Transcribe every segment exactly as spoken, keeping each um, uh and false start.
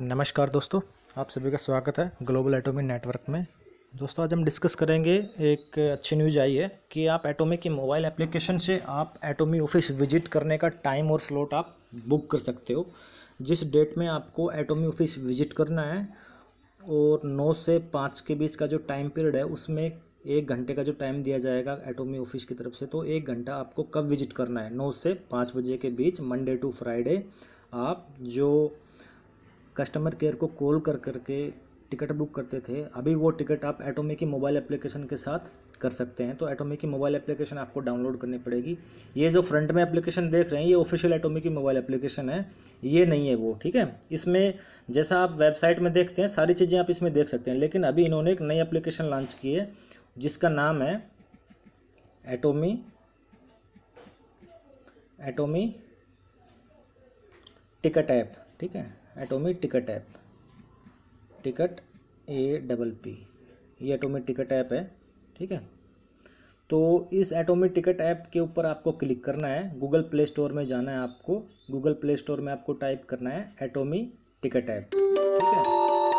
नमस्कार दोस्तों, आप सभी का स्वागत है ग्लोबल एटॉमिक नेटवर्क में। दोस्तों आज हम डिस्कस करेंगे, एक अच्छी न्यूज़ आई है कि आप एटॉमिक की मोबाइल एप्लीकेशन से आप एटॉमिक ऑफिस विजिट करने का टाइम और स्लॉट आप बुक कर सकते हो। जिस डेट में आपको एटॉमिक ऑफिस विजिट करना है और नौ से पाँच के बीच का जो टाइम पीरियड है उसमें एक घंटे का जो टाइम दिया जाएगा एटॉमिक ऑफिस की तरफ से। तो एक घंटा आपको कब विजिट करना है, नौ से पाँच बजे के बीच, मंडे टू फ्राइडे। आप जो कस्टमर केयर को कॉल कर करके टिकट बुक करते थे, अभी वो टिकट आप एटॉमिक की मोबाइल एप्लीकेशन के साथ कर सकते हैं। तो एटॉमिक की मोबाइल एप्लीकेशन आपको डाउनलोड करनी पड़ेगी। ये जो फ्रंट में एप्लीकेशन देख रहे हैं ये ऑफिशियल एटॉमिक की मोबाइल एप्लीकेशन है, ये नहीं है वो, ठीक है। इसमें जैसा आप वेबसाइट में देखते हैं सारी चीज़ें आप इसमें देख सकते हैं, लेकिन अभी इन्होंने एक नई एप्लीकेशन लॉन्च की है जिसका नाम है एटॉमिक एटॉमिक टिकट ऐप, ठीक है। Atomic ticket app, ticket A double P, ये एटॉमिक टिकट ऐप है, ठीक है। तो इस एटॉमिक टिकट ऐप के ऊपर आपको क्लिक करना है, गूगल प्ले स्टोर में जाना है आपको, गूगल प्ले स्टोर में आपको टाइप करना है एटॉमिक टिकट ऐप, ठीक है,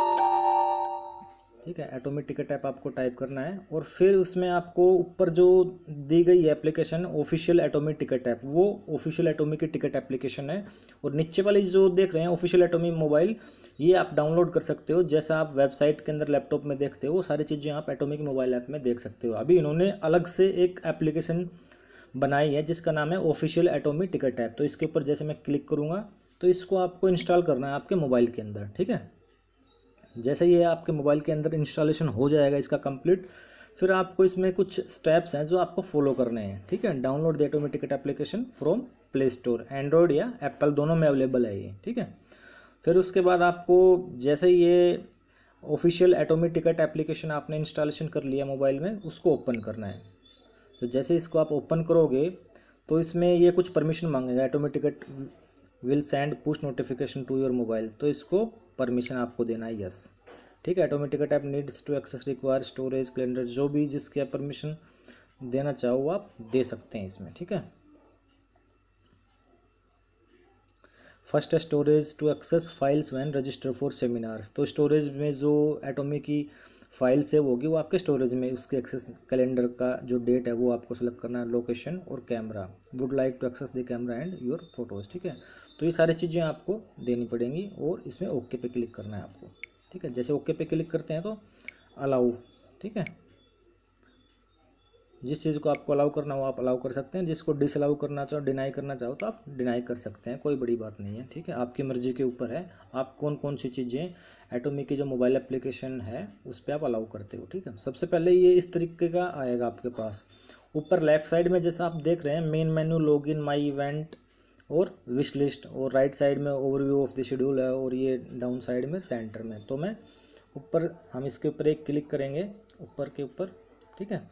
ठीक है। एटॉमिक टिकट ऐप आपको टाइप करना है और फिर उसमें आपको ऊपर जो दी गई है application official Atomic ticket app, वो ऑफिशियल एटॉमिक की टिकट एप्लीकेशन है। और नीचे वाली जो देख रहे हैं ऑफिशियल एटॉमिक मोबाइल, ये आप डाउनलोड कर सकते हो। जैसा आप वेबसाइट के अंदर लैपटॉप में देखते हो वो सारी चीज़ें आप एटॉमिक मोबाइल ऐप में देख सकते हो। अभी इन्होंने अलग से एक एप्लीकेशन बनाई है जिसका नाम है ऑफिशियल एटॉमिक टिकट ऐप। तो इसके ऊपर जैसे मैं क्लिक करूँगा तो इसको आपको इंस्टॉल करना है आपके मोबाइल के अंदर, ठीक है। जैसे ये आपके मोबाइल के अंदर इंस्टॉलेशन हो जाएगा इसका कंप्लीट, फिर आपको इसमें कुछ स्टेप्स हैं जो आपको फॉलो करने हैं, ठीक है। Download the Atomic ticket application from Play Store, Android या एप्पल दोनों में अवेलेबल है ये, ठीक है। फिर उसके बाद आपको जैसे ये ऑफिशियल एटॉमिक टिकट एप्लीकेशन आपने इंस्टॉलेशन कर लिया मोबाइल में, उसको ओपन करना है। तो जैसे इसको आप ओपन करोगे तो इसमें ये कुछ परमिशन मांगेगा, Atomic ticket will send push notification to your mobile, तो इसको परमिशन आपको देना है, यस, ठीक है। Atomic ticket app needs to access require storage calendar, जो भी जिसके आप परमिशन देना चाहो वो आप दे सकते हैं इसमें, ठीक है। फर्स्ट है storage to access files when register for seminars. तो स्टोरेज में जो एटॉमिक की फाइल सेव होगी वो आपके स्टोरेज में, उसके एक्सेस कैलेंडर का जो डेट है वो आपको सेलेक्ट करना है, लोकेशन और camera, would like to access the camera and your photos, ठीक है। तो ये सारी चीज़ें आपको देनी पड़ेंगी और इसमें ओके पे क्लिक करना है आपको, ठीक है। जैसे ओके पे क्लिक करते हैं तो अलाउ, ठीक है। जिस चीज़ को आपको अलाउ करना हो आप अलाउ कर सकते हैं, जिसको डिसअलाउ करना चाहो, डिनाई करना चाहो तो आप डिनाई कर सकते हैं, कोई बड़ी बात नहीं है, ठीक है। आपकी मर्ज़ी के ऊपर है आप कौन कौन सी चीज़ें एटॉमिक की जो मोबाइल एप्लीकेशन है उस पर आप अलाउ करते हो, ठीक है। सबसे पहले ये इस तरीके का आएगा आपके पास, ऊपर लेफ्ट साइड में जैसा आप देख रहे हैं main menu, login, my event और विश लिस्ट, और राइट साइड में ओवरव्यू ऑफ द शेड्यूल है, और ये डाउन साइड में सेंटर में। तो मैं ऊपर, हम इसके ऊपर एक क्लिक करेंगे ऊपर के ऊपर, ठीक है,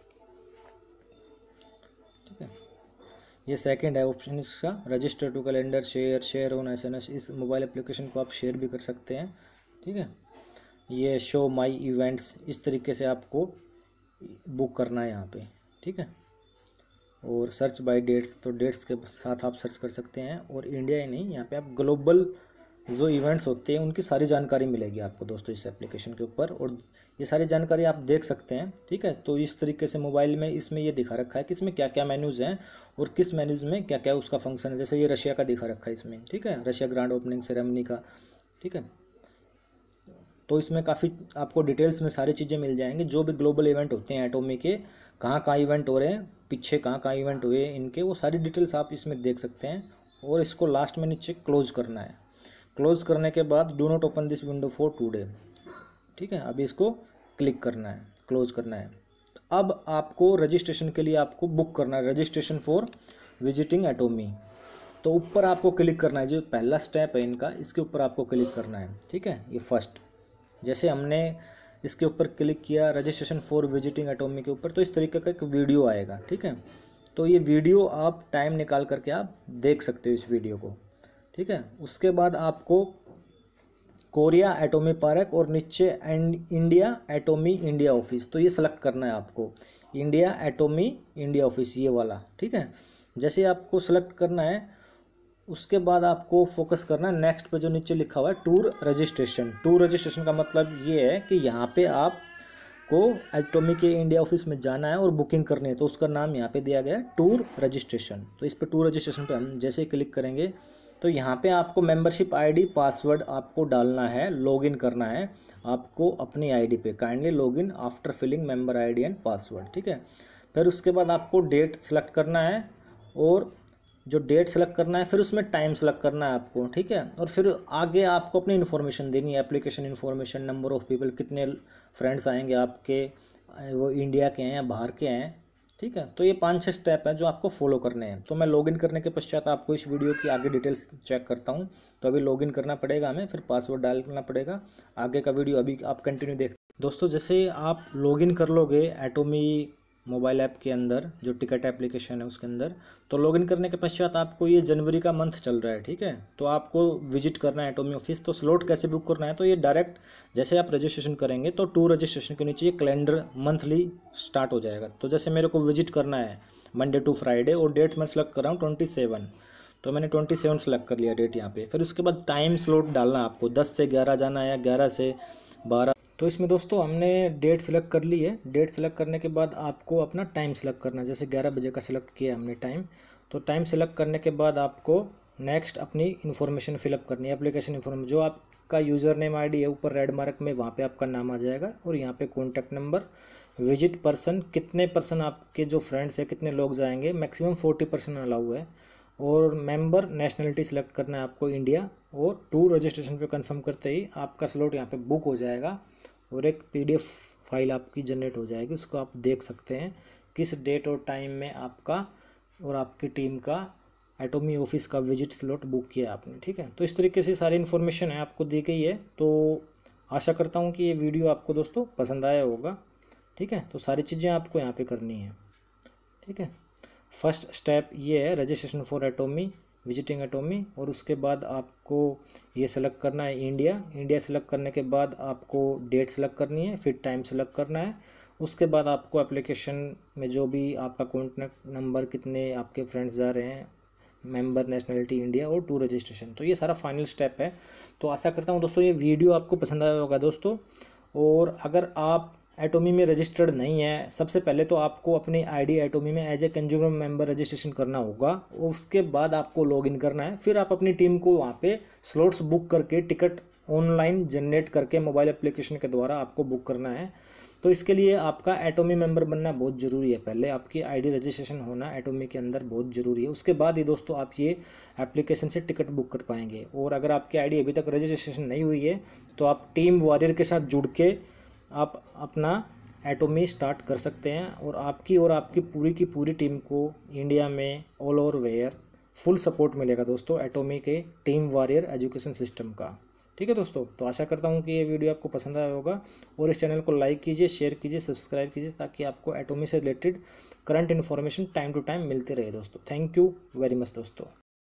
ठीक है। ये सेकंड है ऑप्शन इसका, register to calendar, share, share on SNS, इस मोबाइल एप्लीकेशन को आप शेयर भी कर सकते हैं, ठीक है। ये शो माई इवेंट्स, इस तरीके से आपको बुक करना है यहाँ पे, ठीक है। और सर्च बाय डेट्स, तो डेट्स के साथ आप सर्च कर सकते हैं। और इंडिया ही नहीं, यहाँ पे आप ग्लोबल जो इवेंट्स होते हैं उनकी सारी जानकारी मिलेगी आपको दोस्तों इस एप्लीकेशन के ऊपर, और ये सारी जानकारी आप देख सकते हैं, ठीक है। तो इस तरीके से मोबाइल में इसमें ये दिखा रखा है कि इसमें क्या क्या मेन्यूज़ हैं और किस मेन्यूज़ में क्या क्या उसका फंक्शन है। जैसे ये रशिया का दिखा रखा है इसमें, ठीक है, रशिया ग्रांड ओपनिंग सेरेमनी का, ठीक है। तो इसमें काफ़ी आपको डिटेल्स में सारी चीज़ें मिल जाएंगी, जो भी ग्लोबल इवेंट होते हैं एटॉमिक के, कहाँ कहाँ इवेंट हो रहे हैं, पीछे कहाँ कहाँ इवेंट हुए इनके, वो सारी डिटेल्स आप इसमें देख सकते हैं। और इसको लास्ट में नीचे क्लोज करना है, क्लोज करने के बाद do not open this window for today, ठीक है। अभी इसको क्लिक करना है, क्लोज करना है। अब आपको रजिस्ट्रेशन के लिए आपको बुक करना है, रजिस्ट्रेशन फॉर विजिटिंग एटॉमिक। तो ऊपर आपको क्लिक करना है, जो पहला स्टेप है इनका, इसके ऊपर आपको क्लिक करना है, ठीक है। ये फर्स्ट, जैसे हमने इसके ऊपर क्लिक किया रजिस्ट्रेशन फॉर विजिटिंग एटॉमिक के ऊपर, तो इस तरीके का एक वीडियो आएगा, ठीक है। तो ये वीडियो आप टाइम निकाल करके आप देख सकते हो इस वीडियो को, ठीक है। उसके बाद आपको कोरिया एटॉमिक पार्क और नीचे and India Atomic India office, तो ये सेलेक्ट करना है आपको, इंडिया एटॉमिक इंडिया ऑफिस ये वाला, ठीक है। जैसे आपको सेलेक्ट करना है उसके बाद आपको फोकस करना है नेक्स्ट पे जो नीचे लिखा हुआ है टूर रजिस्ट्रेशन। टूर रजिस्ट्रेशन का मतलब ये है कि यहाँ पे आपको एटॉमी के इंडिया ऑफिस में जाना है और बुकिंग करनी है, तो उसका नाम यहाँ पे दिया गया है टूर रजिस्ट्रेशन। तो इस पे टूर रजिस्ट्रेशन पे हम जैसे ही क्लिक करेंगे तो यहाँ पे आपको मेंबरशिप आईडी पासवर्ड आपको डालना है, लॉगिन करना है आपको अपनी आईडी पे। Kindly login after filling member ID and password, ठीक है। फिर उसके बाद आपको डेट सेलेक्ट करना है, और जो डेट सेलेक्ट करना है फिर उसमें टाइम सेलेक्ट करना है आपको, ठीक है। और फिर आगे आपको अपनी इन्फॉर्मेशन देनी है, application information, number of people, कितने फ्रेंड्स आएंगे आपके, वो इंडिया के हैं या बाहर के हैं, ठीक है। तो ये पांच छह स्टेप हैं जो आपको फॉलो करने हैं। तो मैं लॉगिन करने के पश्चात आपको इस वीडियो की आगे डिटेल्स चेक करता हूँ। तो अभी लॉगिन करना पड़ेगा हमें, फिर पासवर्ड डालना पड़ेगा। आगे का वीडियो अभी आप कंटिन्यू देख। दोस्तों जैसे आप लॉगिन कर लोगे एटॉमी मोबाइल ऐप के अंदर, जो टिकट एप्लीकेशन है उसके अंदर, तो लॉगिन करने के पश्चात आपको ये जनवरी का मंथ चल रहा है, ठीक है। तो आपको विजिट करना है एटॉमी ऑफिस। तो स्लॉट कैसे बुक करना है, तो ये डायरेक्ट जैसे आप रजिस्ट्रेशन करेंगे तो टू रजिस्ट्रेशन के नीचे ये कैलेंडर मंथली स्टार्ट हो जाएगा। तो जैसे मेरे को विजिट करना है मंडे टू फ्राइडे, और डेट मैं सेलेक्ट कर रहा हूँ ट्वेंटी सेवन, तो मैंने ट्वेंटी सेवन सेलेक्ट कर लिया डेट यहाँ पे। फिर उसके बाद टाइम स्लॉट डालना है आपको, दस से ग्यारह जाना है या ग्यारह से बारह। तो इसमें दोस्तों हमने डेट सेलेक्ट कर ली है। डेट सेलेक्ट करने के बाद आपको अपना टाइम सेलेक्ट करना है, जैसे ग्यारह बजे का सेलेक्ट किया हमने टाइम। तो टाइम सेलेक्ट करने के बाद आपको नेक्स्ट अपनी इन्फॉर्मेशन फिलअप करनी है, एप्लीकेशन इन्फॉर्मेशन। जो आपका यूज़र नेम आई डी है ऊपर रेड मार्क में, वहाँ पे आपका नाम आ जाएगा, और यहाँ पे कॉन्टैक्ट नंबर, विजिट पर्सन, कितने पर्सन आपके जो फ्रेंड्स हैं कितने लोग जाएंगे, मैक्सिमम फोर्टी पर्सन अलाउ है, और मेंबर नेशनलिटी सेलेक्ट करना है आपको इंडिया। और टूर रजिस्ट्रेशन पे कंफर्म करते ही आपका स्लॉट यहाँ पे बुक हो जाएगा, और एक पीडीएफ फाइल आपकी जनरेट हो जाएगी। उसको आप देख सकते हैं किस डेट और टाइम में आपका और आपकी टीम का एटॉमी ऑफिस का विजिट स्लॉट बुक किया आपने, ठीक है। तो इस तरीके से सारी इन्फॉर्मेशन है आपको दी गई है। तो आशा करता हूँ कि ये वीडियो आपको दोस्तों पसंद आया होगा, ठीक है। तो सारी चीज़ें आपको यहाँ पे करनी है, ठीक है। फर्स्ट स्टेप ये है registration for Atomy, visiting Atomy. और उसके बाद आपको ये सेलेक्ट करना है इंडिया। इंडिया सेलेक्ट करने के बाद आपको डेट सेलेक्ट करनी है, फिर टाइम सेलेक्ट करना है। उसके बाद आपको एप्लीकेशन में जो भी आपका कॉन्टैक्ट नंबर, कितने आपके फ्रेंड्स जा रहे हैं, मेंबर नेशनलिटी इंडिया, और टू रजिस्ट्रेशन। तो ये सारा फाइनल स्टेप है। तो आशा करता हूँ दोस्तों ये वीडियो आपको पसंद आया होगा दोस्तों। और अगर आप एटॉमी में रजिस्टर्ड नहीं है, सबसे पहले तो आपको अपनी आईडी एटॉमी में as a consumer member registration करना होगा। उसके बाद आपको लॉगिन करना है, फिर आप अपनी टीम को वहाँ पे स्लॉट्स बुक करके टिकट ऑनलाइन जनरेट करके मोबाइल एप्लीकेशन के द्वारा आपको बुक करना है। तो इसके लिए आपका एटॉमी मेंबर बनना बहुत ज़रूरी है। पहले आपकी आईडी रजिस्ट्रेशन होना एटॉमी के अंदर बहुत ज़रूरी है। उसके बाद ही दोस्तों आप ये एप्लीकेशन से टिकट बुक कर पाएंगे। और अगर आपकी आईडी अभी तक रजिस्ट्रेशन नहीं हुई है तो आप टीम वॉरियर के साथ जुड़ के आप अपना एटॉमी स्टार्ट कर सकते हैं, और आपकी और आपकी पूरी की पूरी टीम को इंडिया में all over where full support मिलेगा दोस्तों एटॉमी के टीम वॉरियर एजुकेशन सिस्टम का, ठीक है दोस्तों। तो आशा करता हूँ कि ये वीडियो आपको पसंद आया होगा, और इस चैनल को लाइक कीजिए, शेयर कीजिए, सब्सक्राइब कीजिए, ताकि आपको एटॉमी से related current information time to time मिलते रहे दोस्तों। थैंक यू वेरी मच दोस्तों।